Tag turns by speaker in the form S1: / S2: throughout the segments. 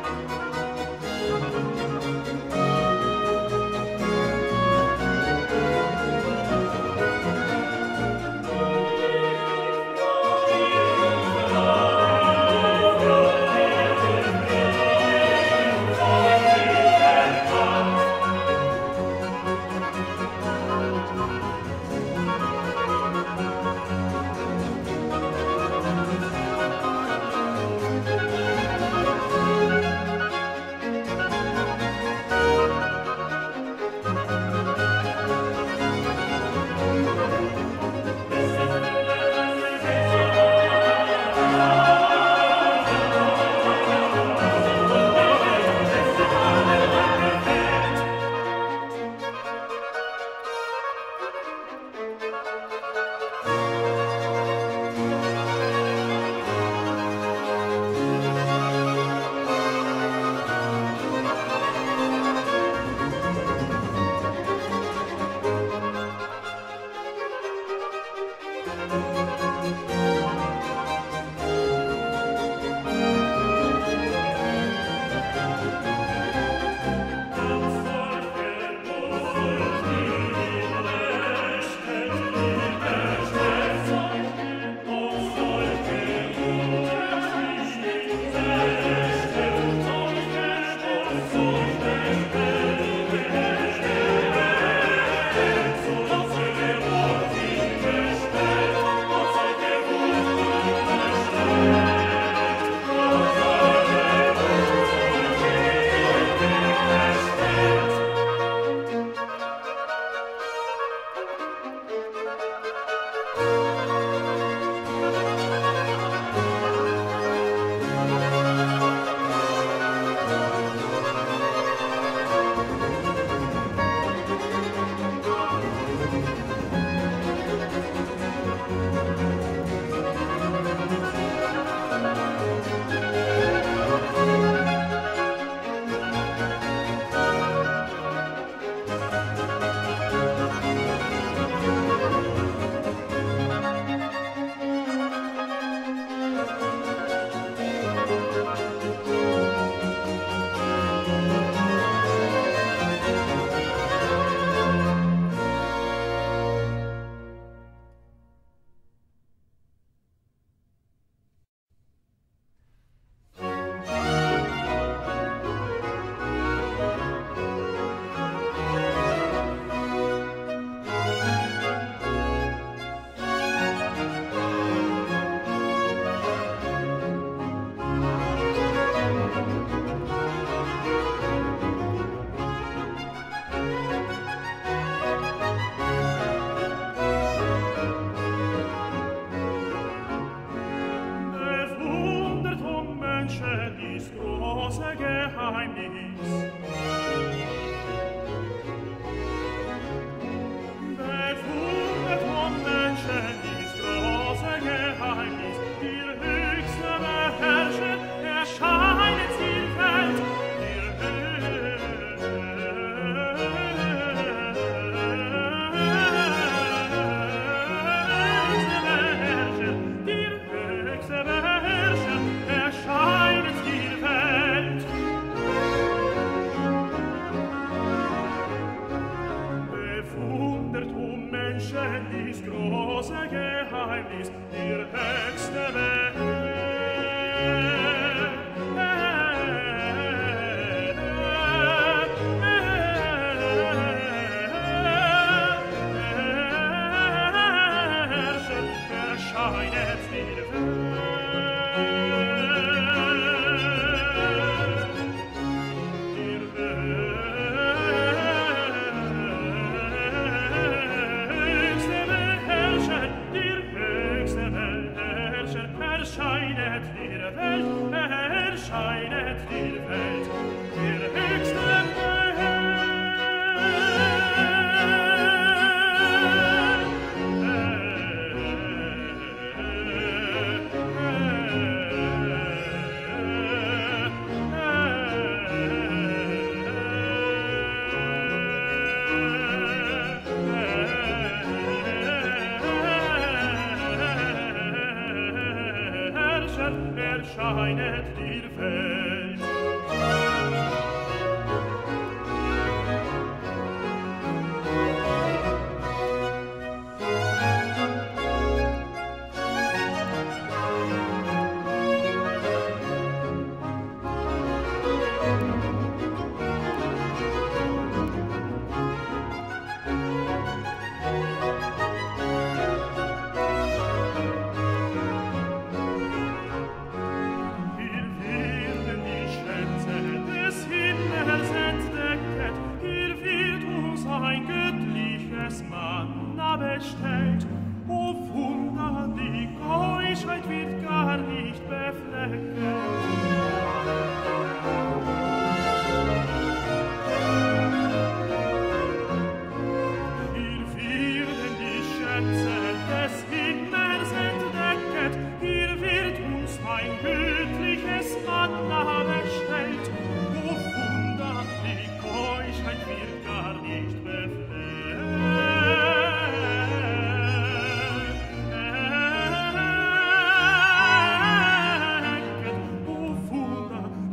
S1: erscheinet dir Welt.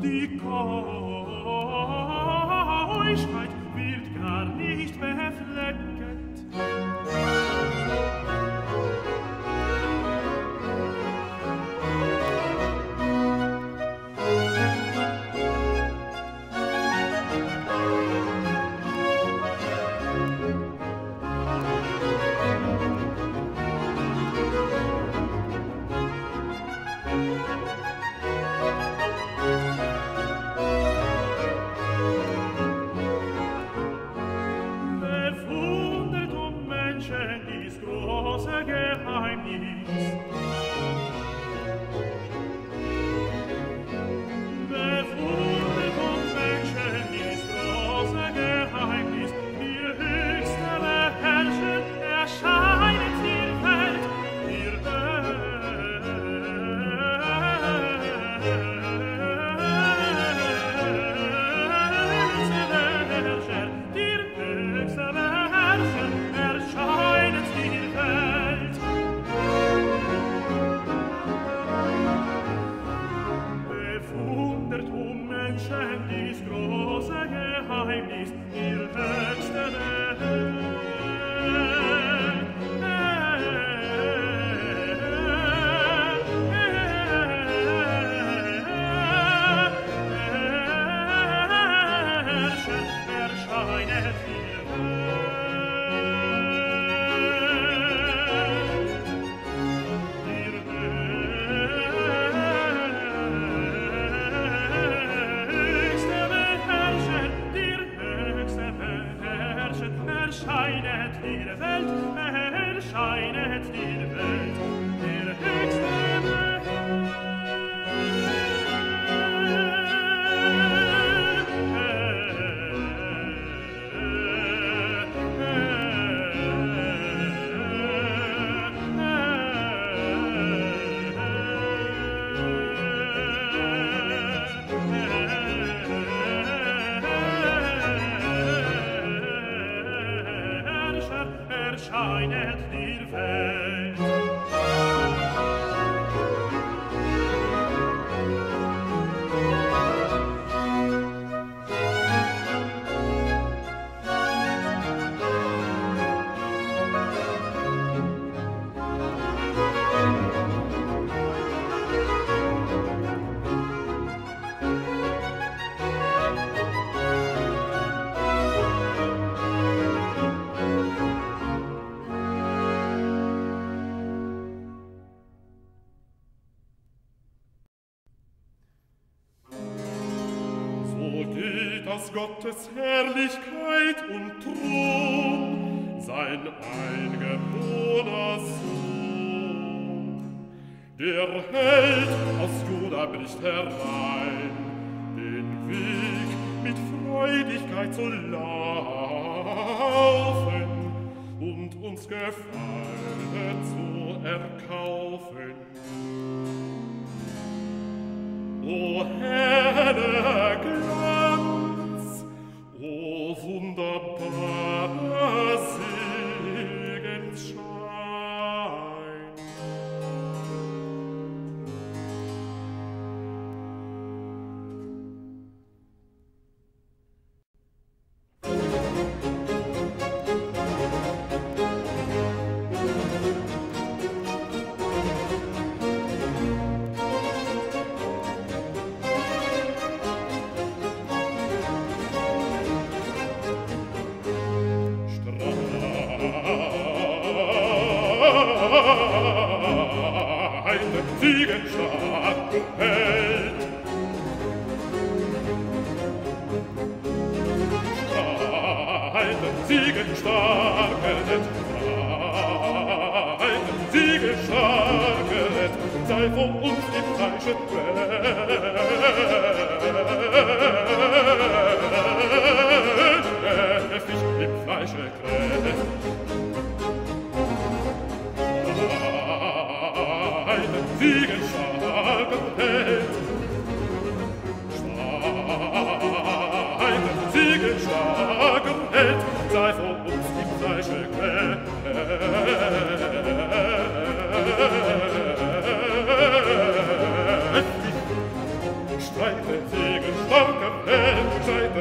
S1: Die Keuschheit wird gar nicht beflecket. Erscheinet die Welt. Gottes Herrlichkeit und Thron, sein eingeborener Sohn. Der Held aus Juda bricht herein, den Weg mit Freudigkeit zu laufen und uns Gefallen zu erkaufen. O heller Glanz, o wunderbarer Segensschein. Siegenstark Held. Siegenstark Held. Siegenstark Held. Sei vor uns im Reiche Welt. Heftig im Fleische Kräft. Siegenstark Held. Siegenstark Held, sei vor uns im Fleische kräftig. Streite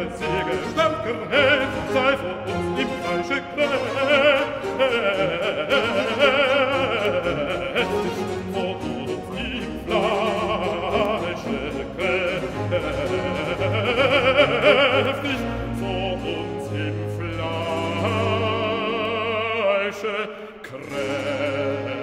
S1: Siege, starker Held, sei vor uns im Fleische kräftig, vor uns im Fleische kräftig, vor uns im Fleische kräftig.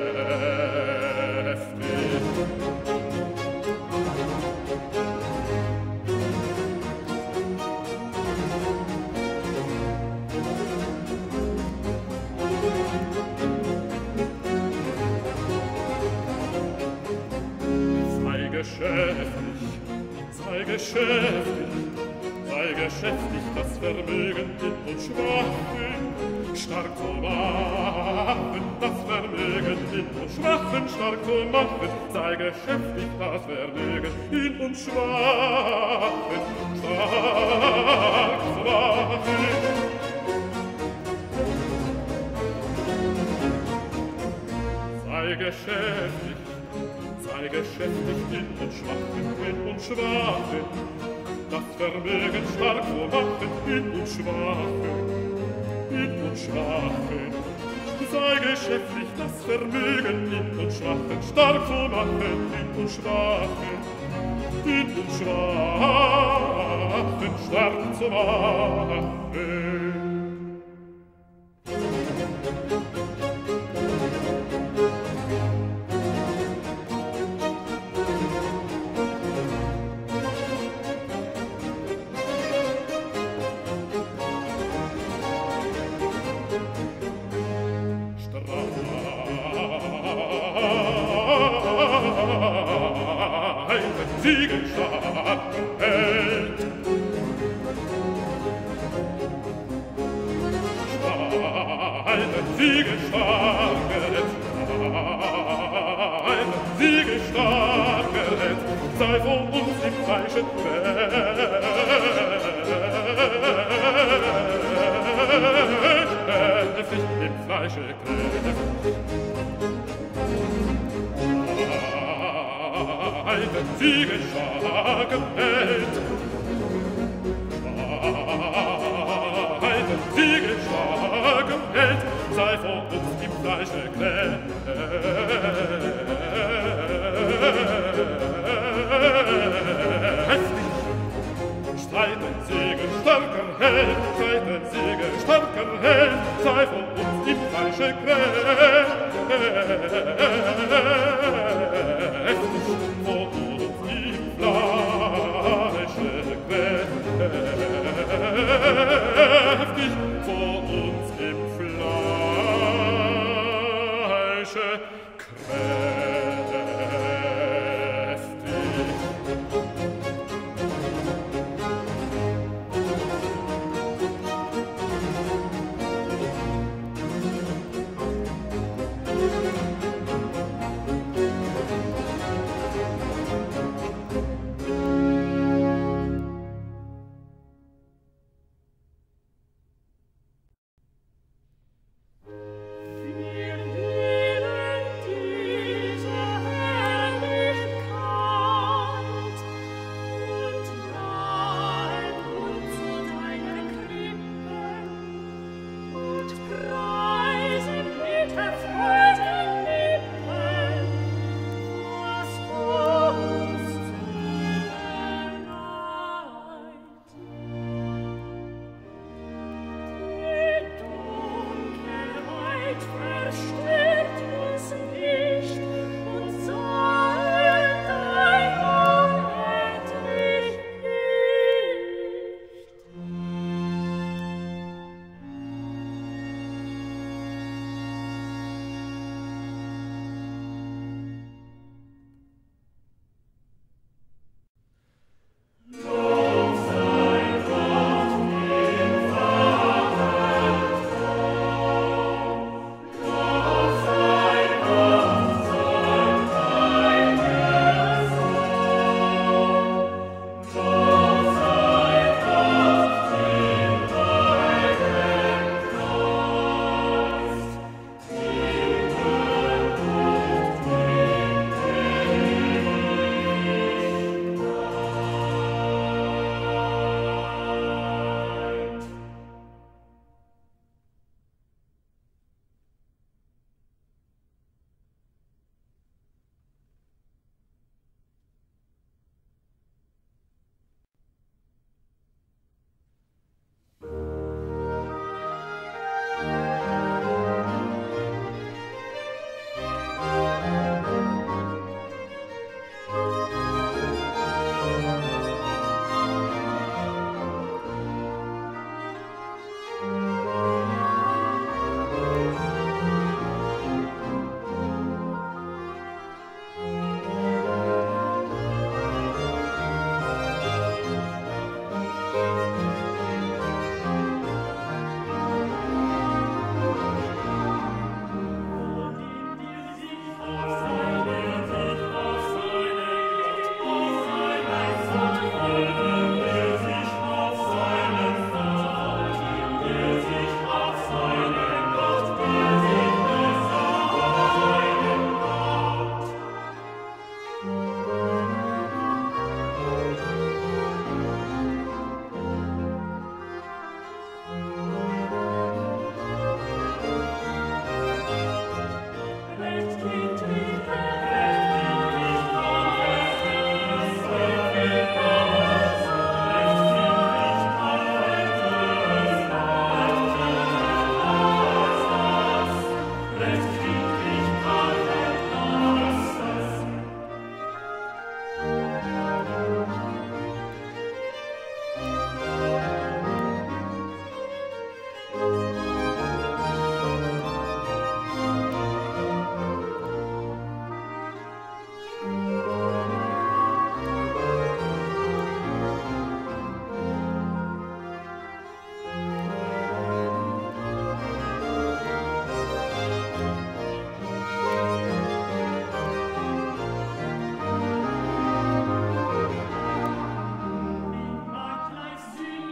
S1: Sei geschäftig, das Vermögen in uns Schwachen stark zu machen, das Vermögen in uns Schwachen stark zu machen, sei geschäftig, das Vermögen in uns Schwachen stark zu machen. Sei geschäftig in uns Schwachen, das Vermögen stark zu machen, in uns Schwachen. Sei geschäftig, das Vermögen in uns Schwachen stark zu machen, in uns Schwachen stark zu machen. Siegelstark Held. Siegelstark Held, sei vor uns im Fleische kräftig, im Fleische kräftig. Siegelstark Held. Siegelstark Held, sei vor uns im Fleische kräftig. Streiten siegelstarker Held, sei vor uns im Fleische kräftig. Vor uns im Fleische kräftig, vor uns im Fleische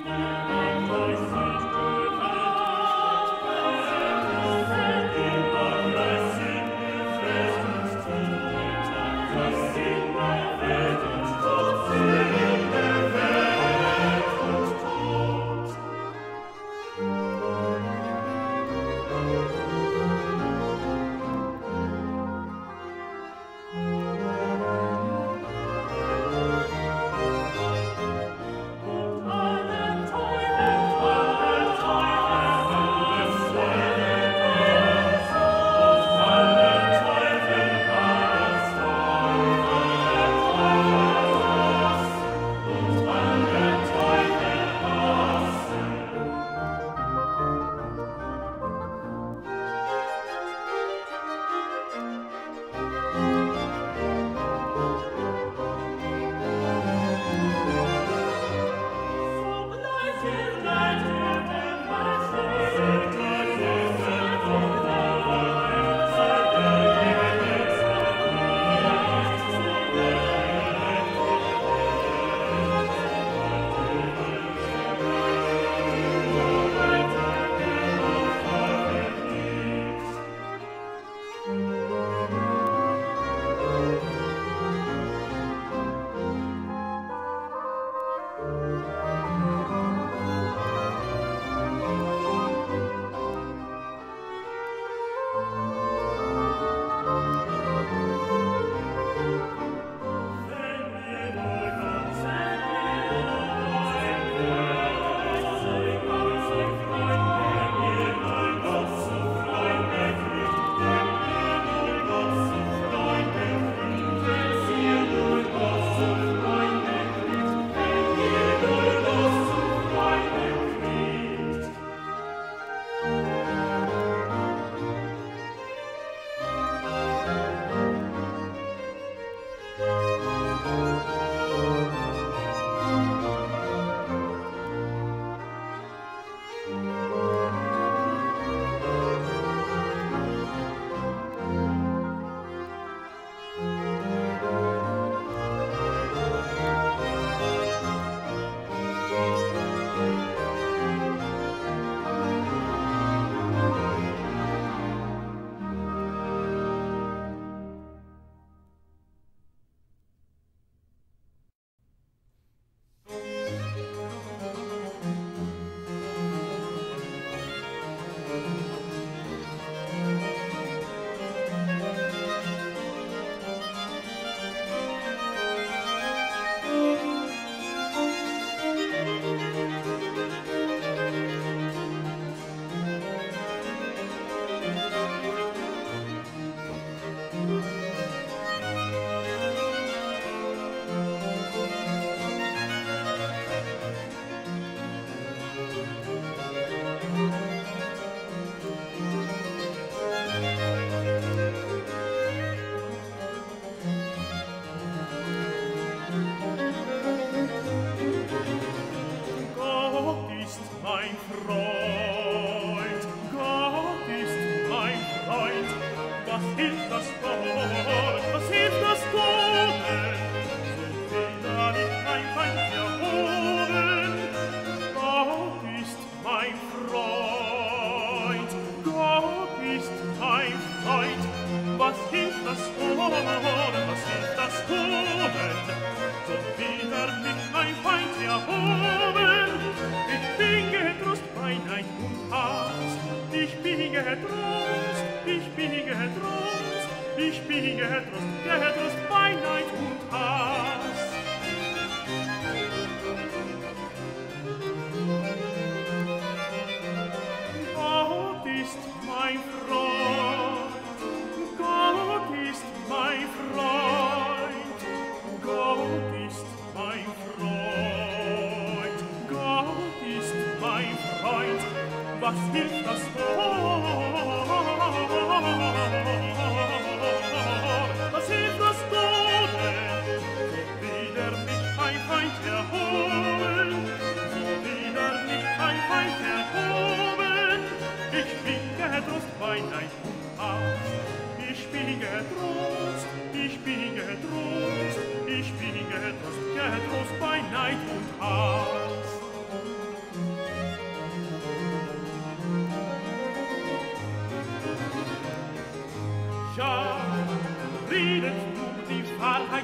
S1: Ich bin getrost bei Neid und Hass.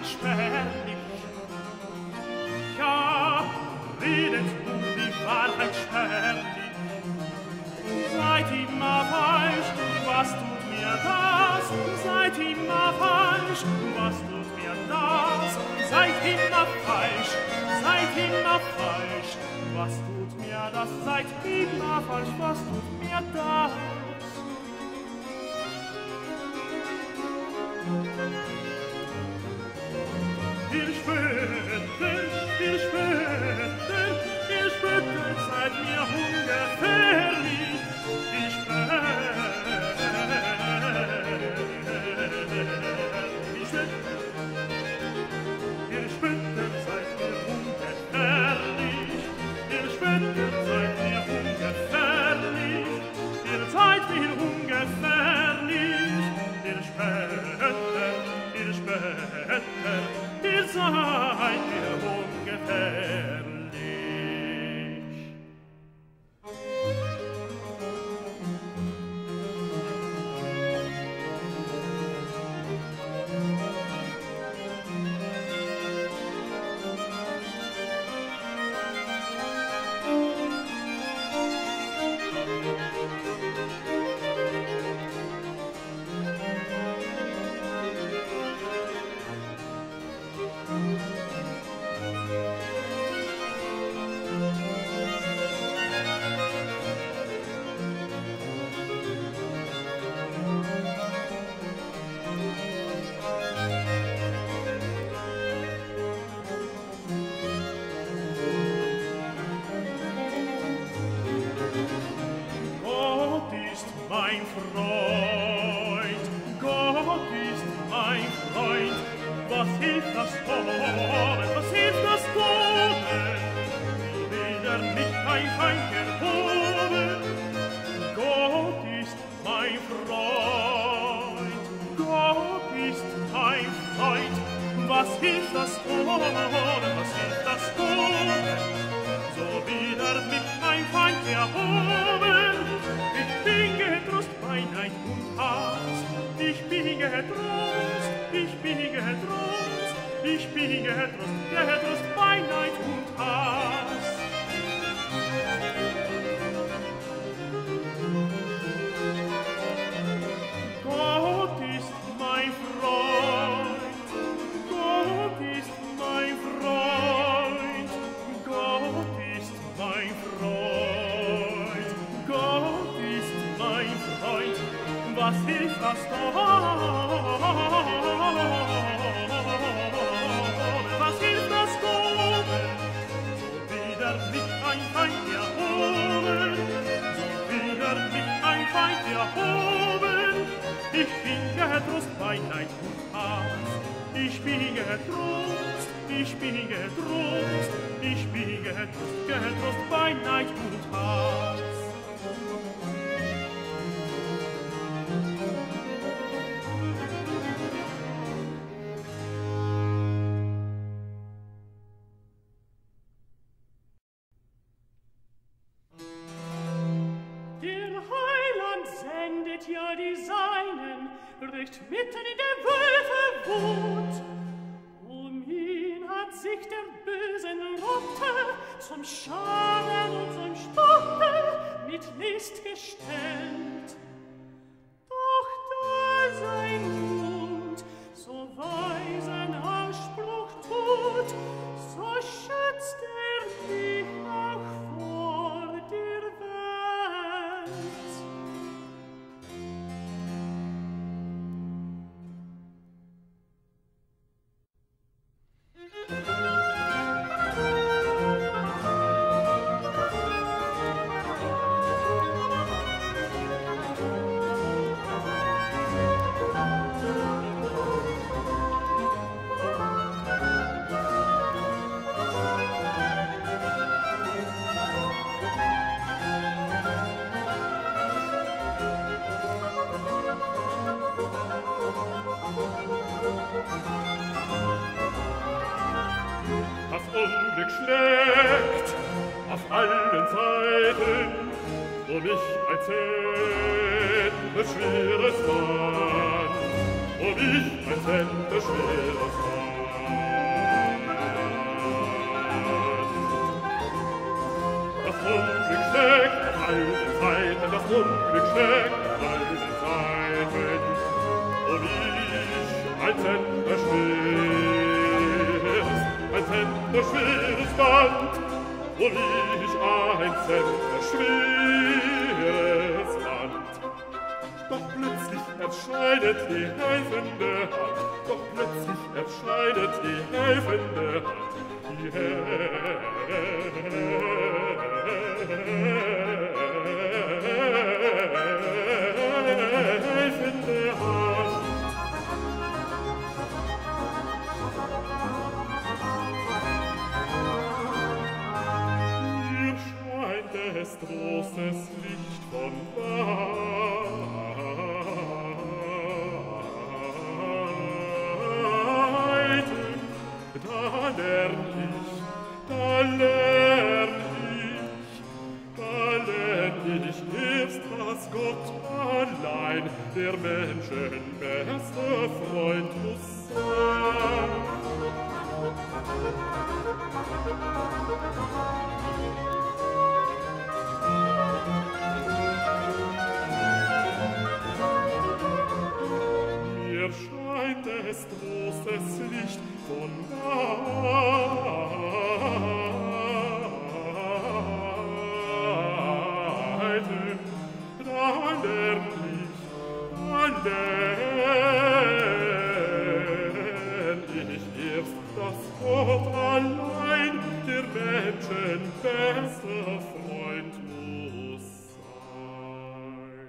S2: Wahrheit spärlich. Ja, redet nun die Wahrheit spärlich. Seid immer falsch, was tut mir das? Seid immer falsch, was tut mir das? Seid immer falsch, was tut mir das? Seid immer falsch, was tut mir das? Ihr spöttet, seid mir ungefährlich. Ihr spöttet, seid mir ungefährlich. Ihr spöttet, seid mir ungefährlich. Ihr seid mir ungefährlich. Ihr spöttet, ihr seid mir ungefährlich.
S3: Mitten in der Wölfe Wut. Ihn hat sich der bösen Rotte zum Schaden und zum Spotte mit List gestellt. Doch da sein Mund so weisen Ausspruch tut, so schützt dich auch vor der Welt.
S1: Unglück schlägt auf allen Seiten, mich ein Zentner schweres Mann, mich ein Zentner schweres Mann. Unglück steckt auf allen Seiten, das Unglück steckt auf allen Seiten. Und ich, ein zentnerschweres Band, und ich, ein zentnerschweres Band. Doch plötzlich erscheinet die helfende Hand, doch plötzlich erscheinet die helfende Hand, die helfende Hand. Mir scheint es großes Licht von Weitem, da lern ich erst, dass Gott allein der Menschen bester Freund muss sein. Mir scheint es großes Licht von Weitem, da lern ich erst, dass Gott allein der Menschen bester Freund muss sein.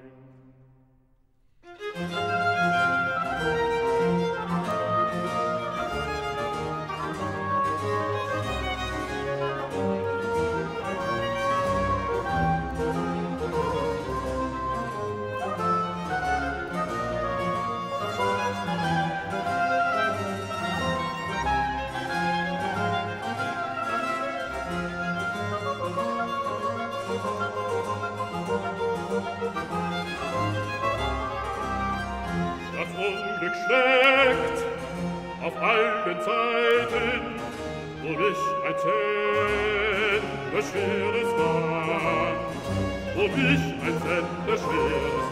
S1: Das Unglück schlägt auf allen Seiten, und ich ein zentnerschweres Band, und ich ein zentnerschweres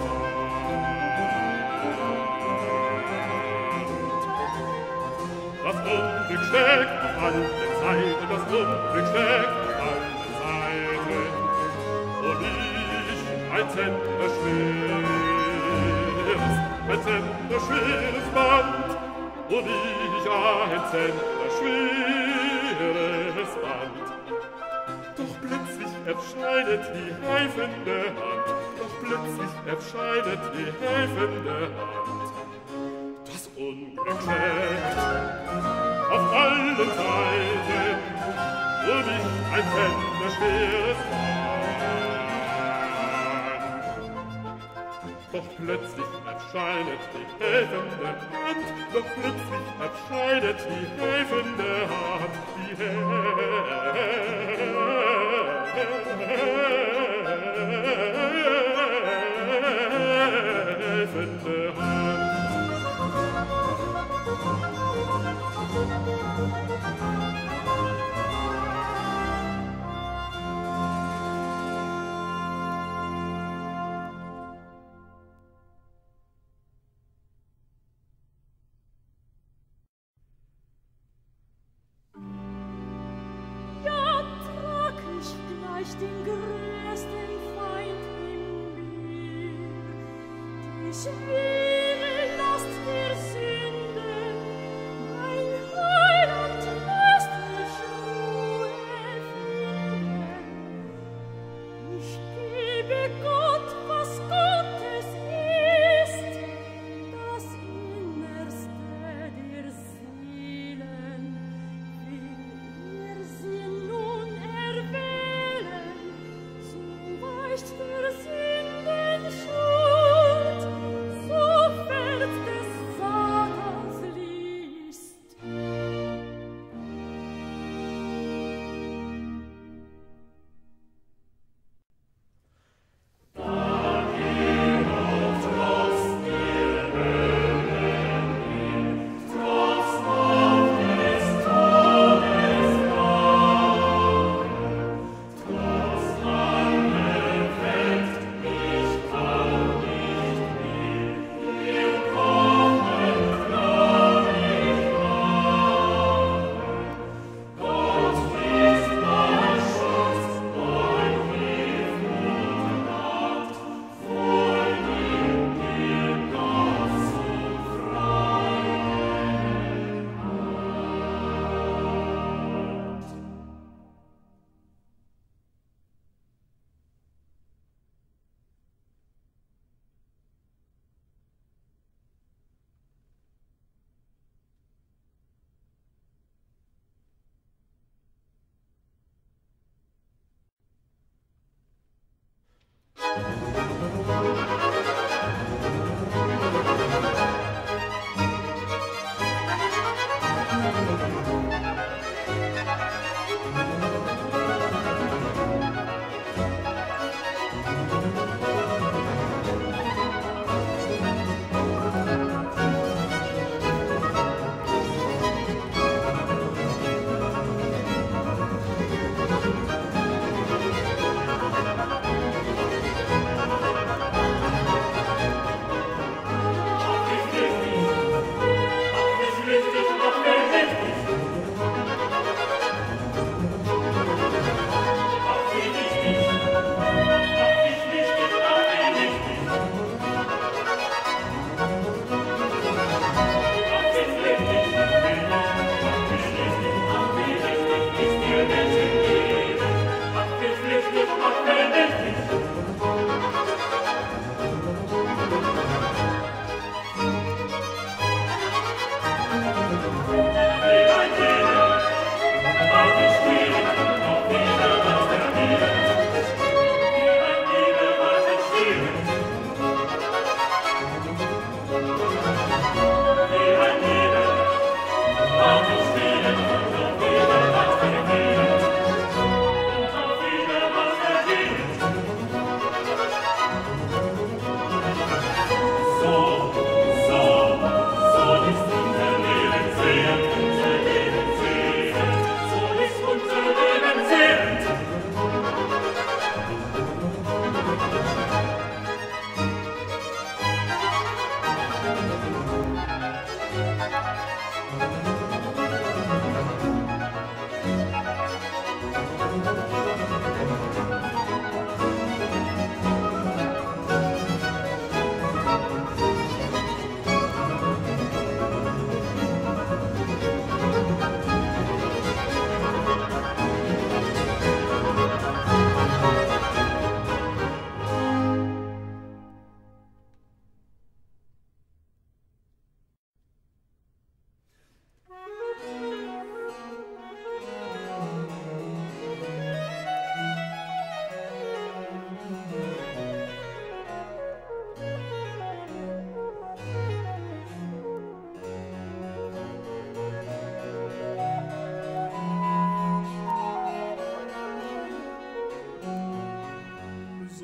S1: Band. Das Unglück schlägt auf allen Seiten, das Unglück schlägt auf allen Seiten, und ich ein zentnerschweres Band, und ich ein zentnerschweres Band. Doch plötzlich erscheinet die helfende Hand, doch plötzlich erscheinet die helfende Hand. Das Unglück schlägt auf allen Seiten, und ich ein zentnerschweres Band. Doch plötzlich erscheinet die helfende Hand, doch plötzlich erscheinet die helfende Hand, die helfende Hand.
S3: Den größten Feind in mir, die schwere Last der Sünde, mein Heiland lässt mich Ruhe finden. Ich gebe Gott, was Gottes ist, das Innerste der Seelen, will sie nun erwählen, so weicht der Sünden Schuld, so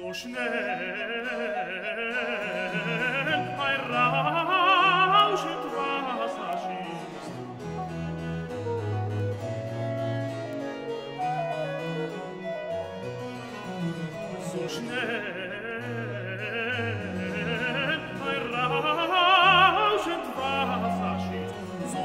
S2: so schnell ein rauschend Wasser schießt. So schnell ein rauschend Wasser schießt. So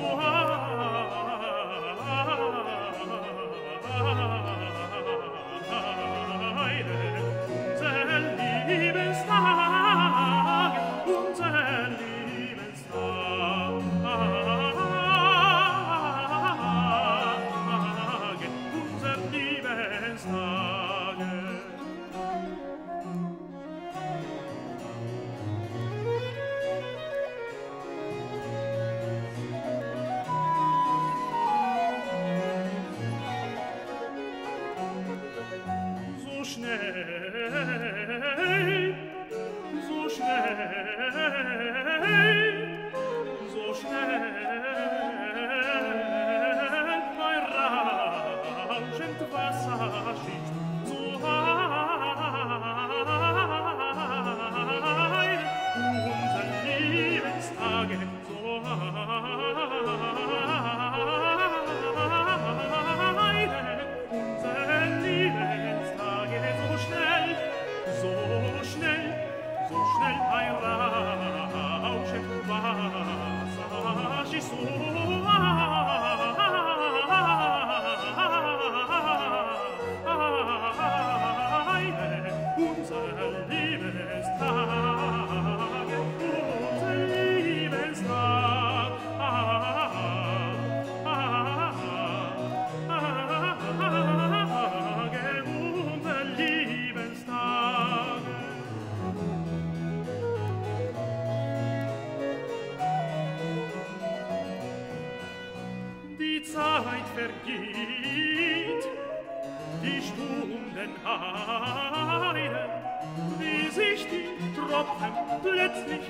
S2: Zeit vergeht, die Stunden eilen, wie sich die Tropfen plötzlich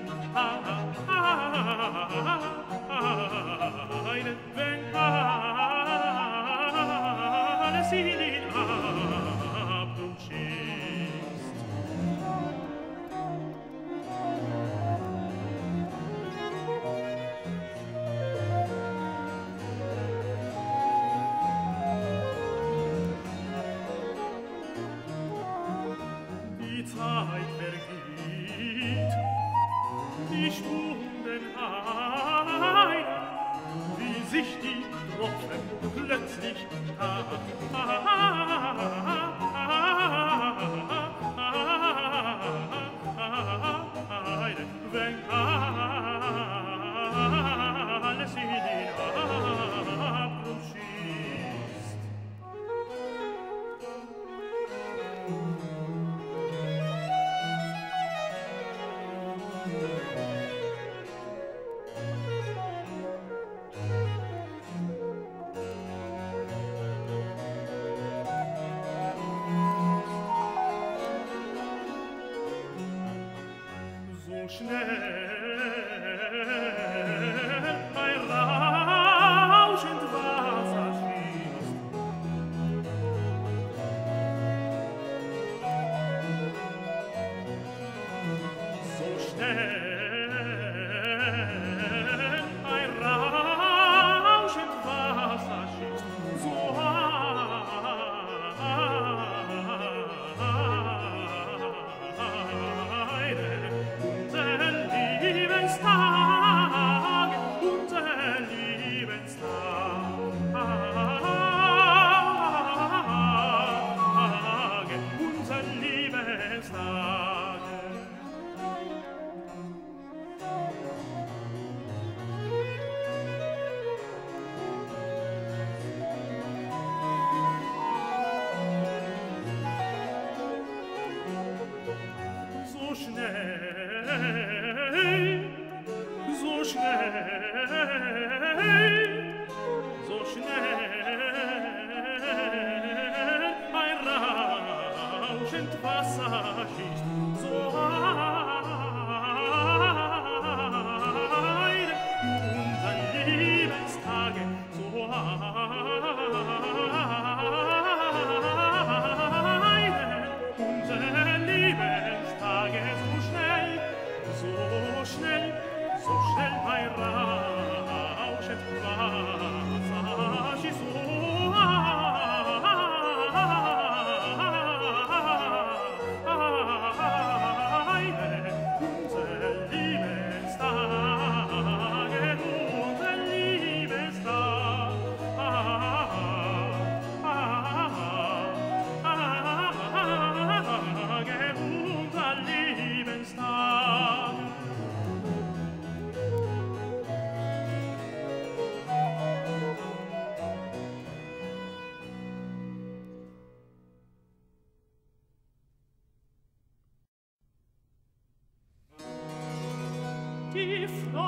S2: eilen, wenn alles in den Abgrund schießt. Die Zeit vergeht, die Stunden eilen, wie sich die Tropfen plötzlich eilen, wenn alles in den Abgrund schießt. So schnell ein rauschend Wasser schießt. So schnell ein rauschend Wasser schießt. So Lebenstag, unser Lebenstag, unser Lebenstag. So schnell, so schnell, so schnell, ein rauschend Wasser schießt, so eilen unser Lebenstage, so eilen unser Leben. die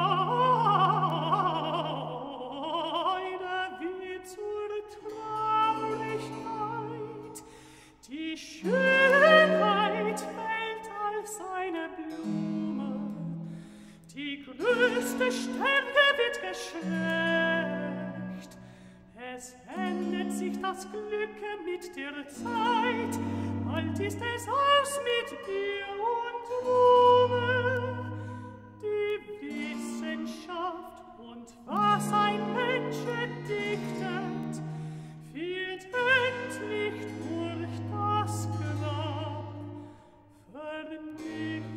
S2: Freude wird zur Traurigkeit, die Schönheit fällt als eine Blume, die größte Stärke wird geschwächt. Es ändert sich das Glück mit der Zeit, bald ist es aus mit Bier und Ruhe. Die Wissenschaft und was ein Mensch dichtet, wird endlich durch das Grab vernichtet.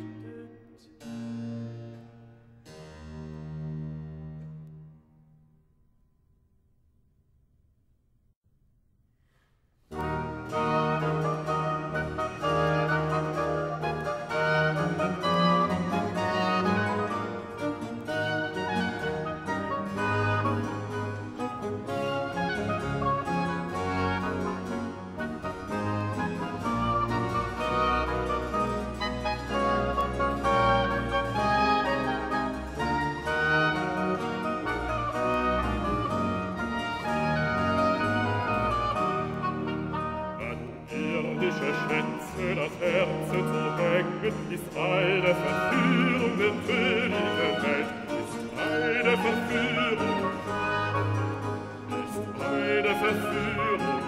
S1: Das Herz zu hängen, ist eine Verführung der tödlichen Welt, ist eine Verführung, ist eine Verführung.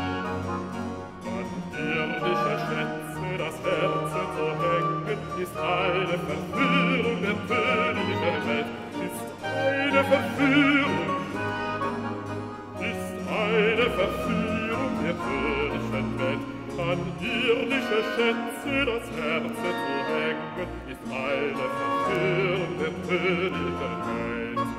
S1: An irdische Schätze das Herz zu hängen, ist eine Verführung der tödlichen Welt, ist eine Verführung, ist eine Verführung der tödlichen Welt. An irdische Schätze das Herz zu hängen, ist eine Verführung der tödlichen Welt.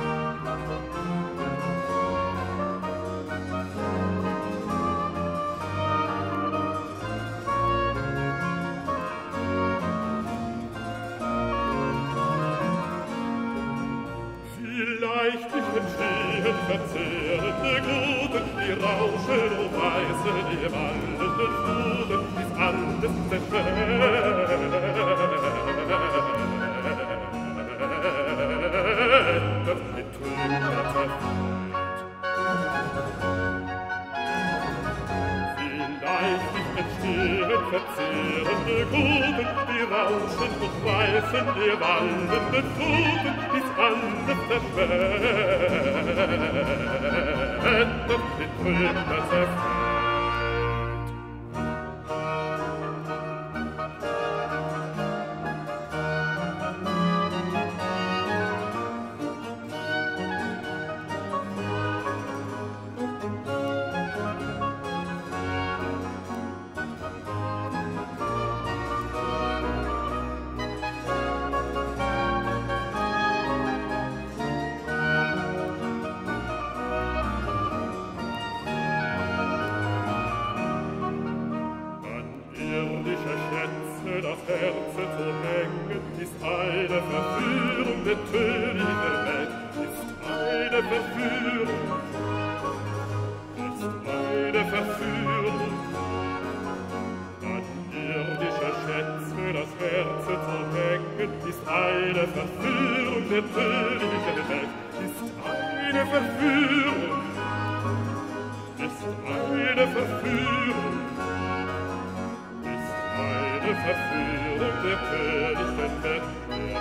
S1: Vielleicht nicht entstehen verzehrende Gluten, die rauschen und weißen die wallenden Fluten, bis alles zerschmettert mit Trümmer zerfällt. Vielleicht nicht entstehen verzehrende Gluten, die rauschen und weißen die wallenden Fluten, bis alles zerschmettert mit Trümmer zerfällt. Das Herz zu hängen, ist eine Verführung der tödlichen Welt, ist eine Verführung, ist eine Verführung. An irdische Schätze das Herz zu hängen, ist eine Verführung der tödlichen Welt, ist eine Verführung, ist eine Verführung. Verführung der tödlichen Welt, der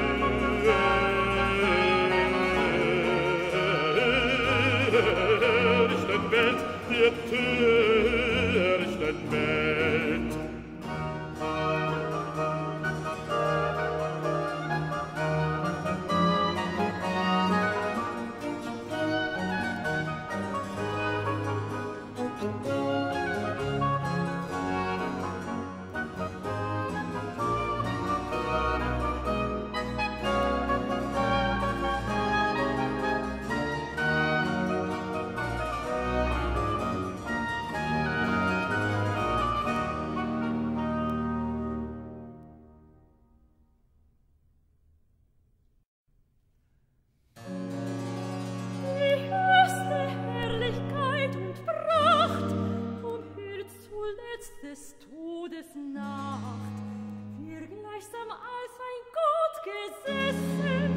S1: tödlichen Welt, der tödlichen Welt.
S3: Des Todes Nacht, wir gleichsam als ein Gott gesessen,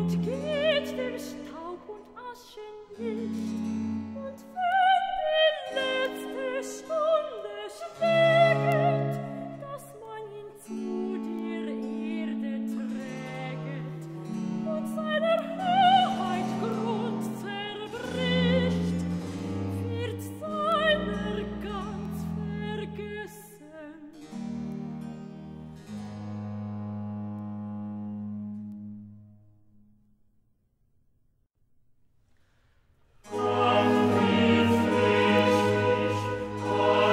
S3: entgeht dem Staub und Asche nicht. Und wenn die letzte Stunde schlägt, dass man ihn zu der Erde trägt und seiner Hoheit Grund zerbricht, wird seiner ganz vergessen. Ach, wie flüchtig,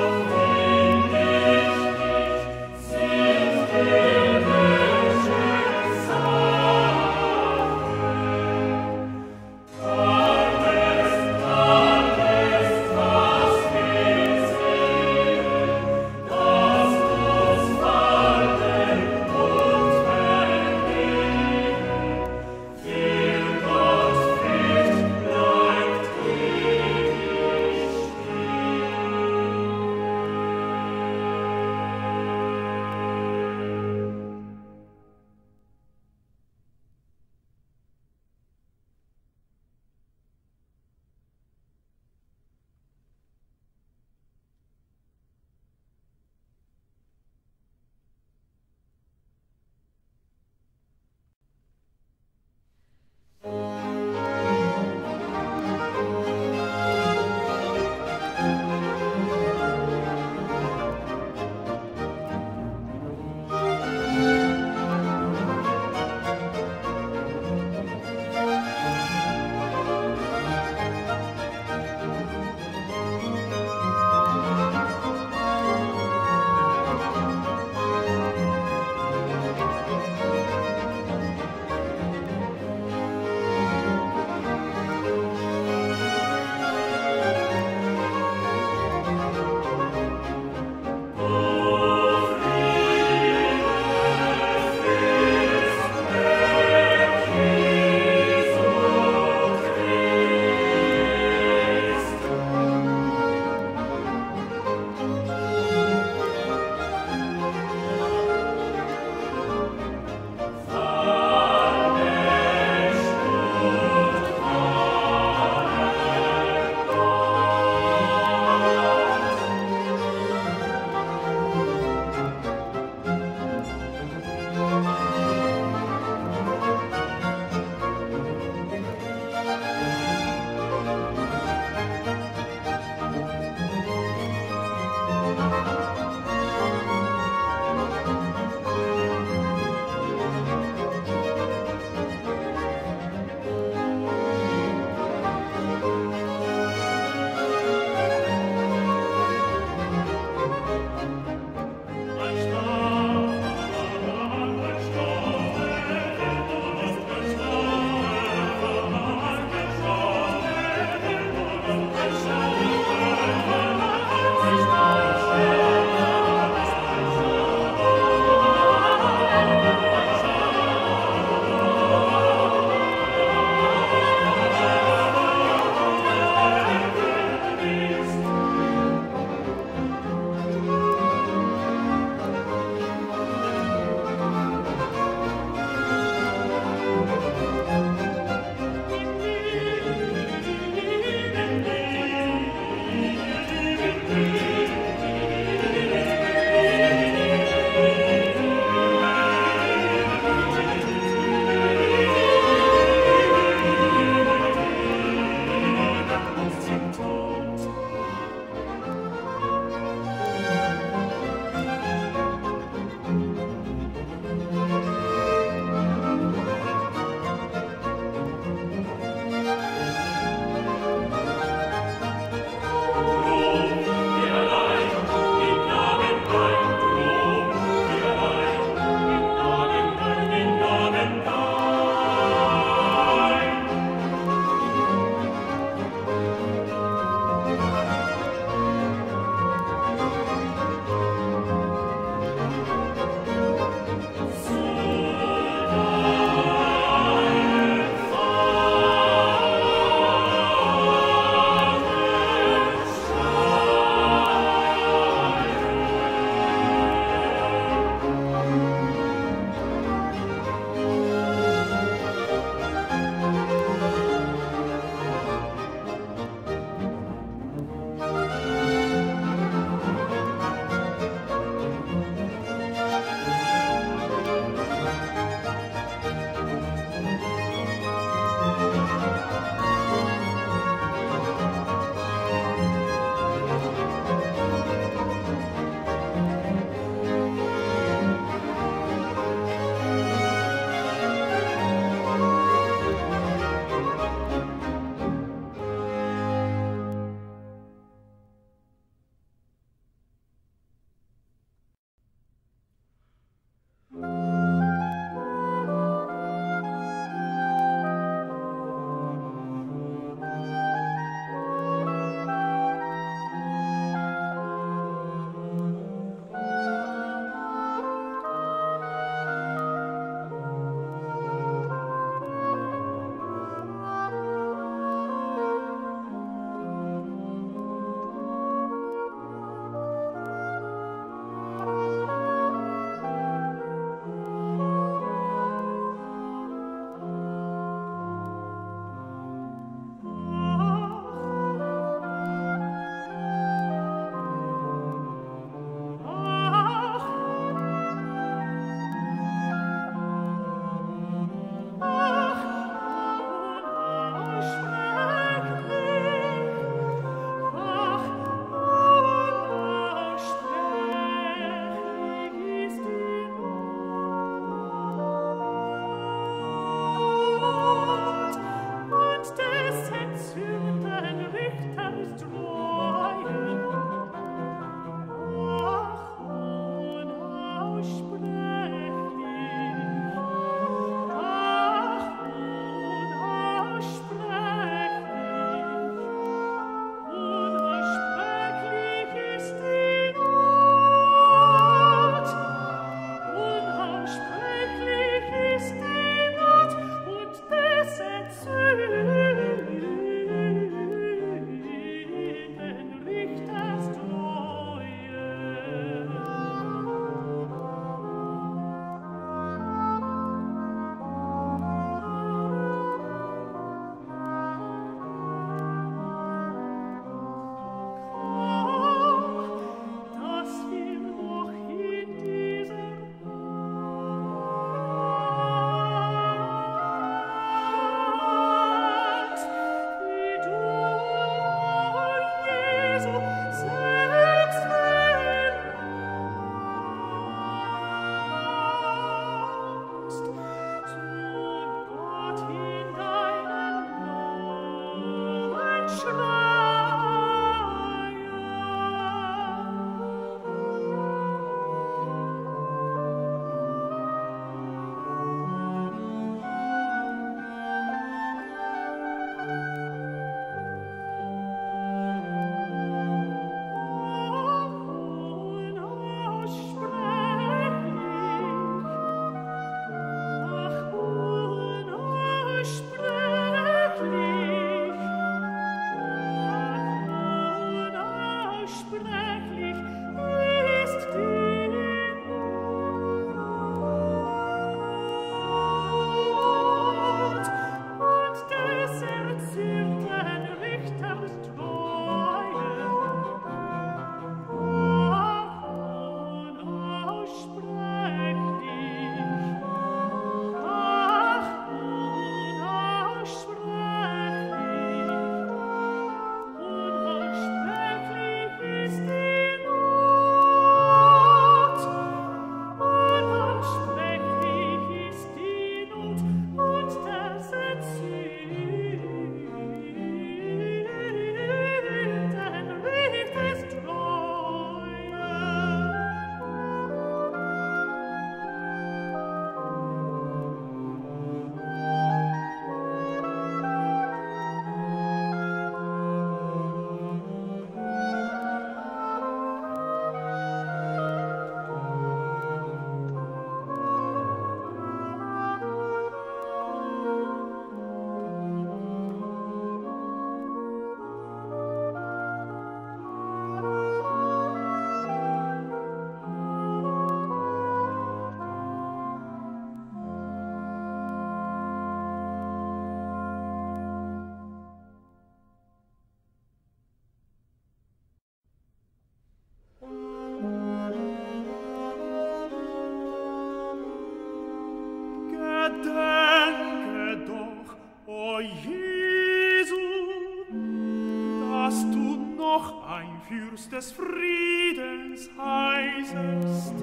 S2: uns des Friedens heißest.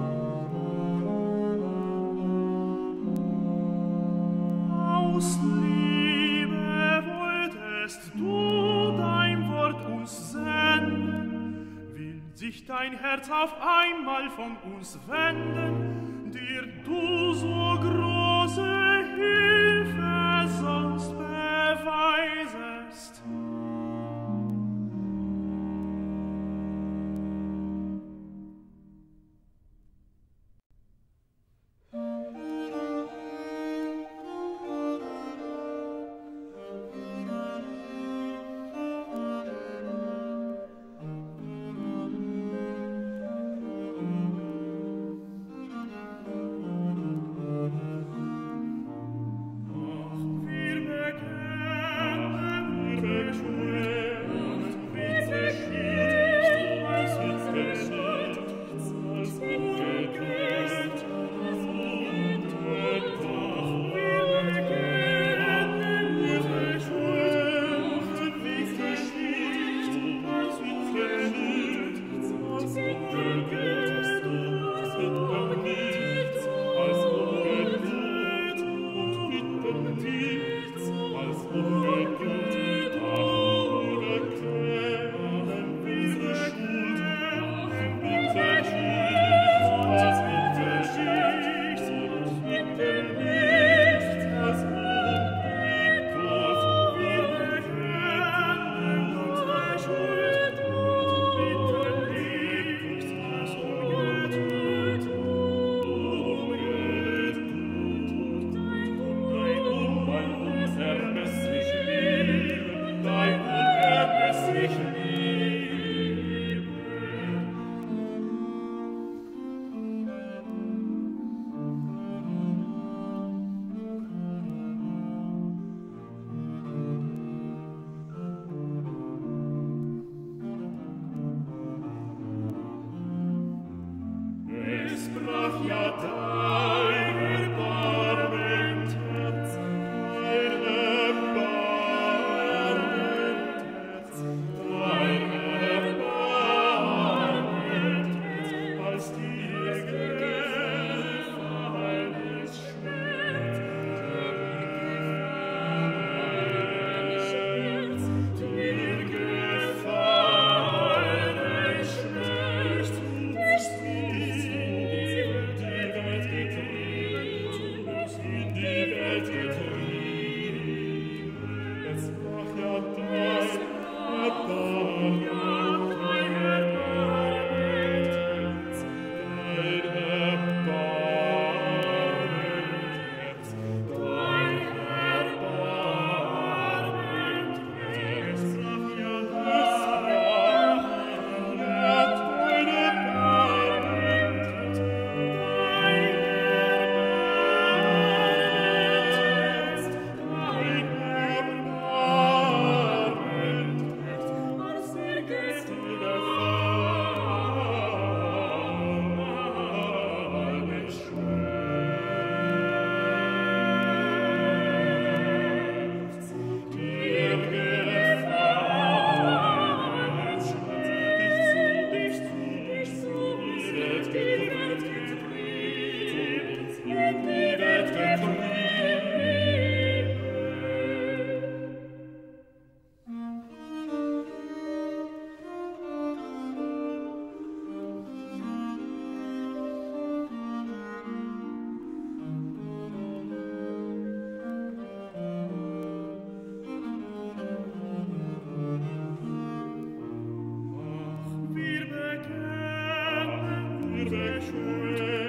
S2: Aus Liebe wolltest du dein Wort uns senden, will sich dein Herz auf einmal von uns wenden, dir du so große Hilfe sonst beweisest.
S1: Wir bekennen, wir beschwören,